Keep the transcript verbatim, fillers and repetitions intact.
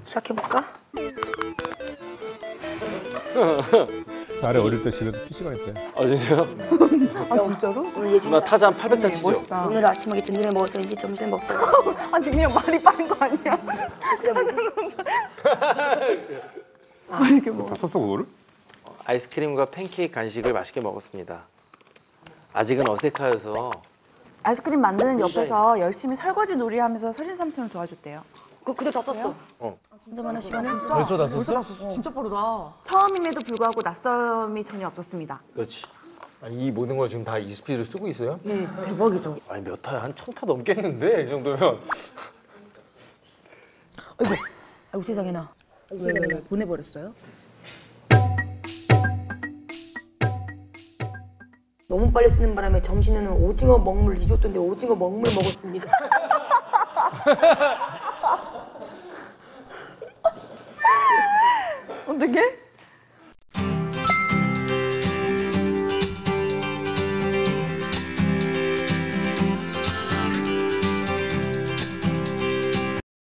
시작해볼까? 나래 어릴 때 집에서 피시방 했대. 아 진짜요? 아 진짜로? 오늘 예준이 누나 타자 한 팔백 타 치죠? 멋있다. 오늘 아침에 등산을 먹었어야지 점심을 먹자. 아니 그냥 말이 빠른 거 아니야? 그래 뭐지? 아 이렇게 뭐. 다 썼어 그거를? 아이스크림과 팬케이크 간식을 맛있게 먹었습니다. 아직은 어색하여서 아이스크림 만드는 옆에서 열심히 설거지 놀이하면서 서진 삼촌을 도와줬대요. 그 그대로 다 썼어. 어. 진짜 많은 시간을. 벌써 다 썼어? 진짜 빠르다. 처음임에도 불구하고 낯섦이 전혀 없었습니다. 그렇지. 아니, 이 모든 걸 지금 다 이스피드로 쓰고 있어요? 네, 대박이죠. 아니 몇 타야? 한 천 타 넘겠는데 이 정도면. 아이고, 아이고 세상에 나. 왜, 왜, 왜 보내버렸어요? 너무 빨리 쓰는 바람에 점심에는 오징어 먹물 리조또인데 오징어 먹물 먹었습니다. 어떻게?